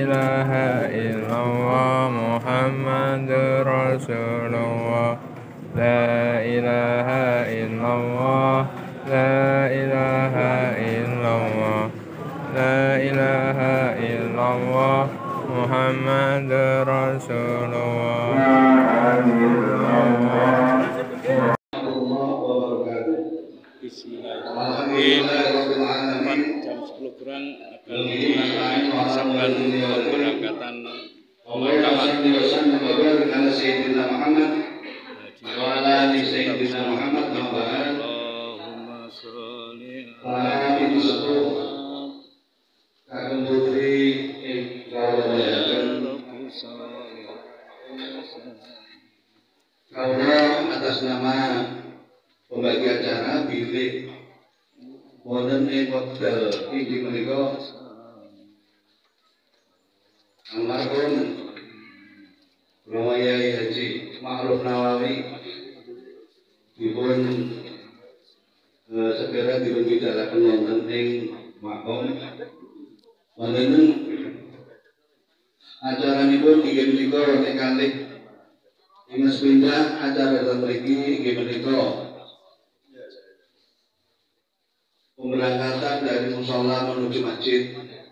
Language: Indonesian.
ilaha illallah Muhammadur Rasulullah. La ilaha illallah, la ilaha illallah, la ilaha illallah Muhammadur Rasulullah. Bismillahirrahmanirrahim. Jam 10 kurang akan mempersiapkan pemberangkatan pemakaman Allahumma sholli ala atas nama pembagi acara bilik wonten ing wekdal inggih menika almarhum Bapak Yai Haji Ma'ruf Nawawi dipun segera dipun bidharaken wonten ing makom wonten acaranipun inggih menika wonten kalih Mas pindah acara dalam mriki inggih menika pemberangkatan dari musala menuju masjid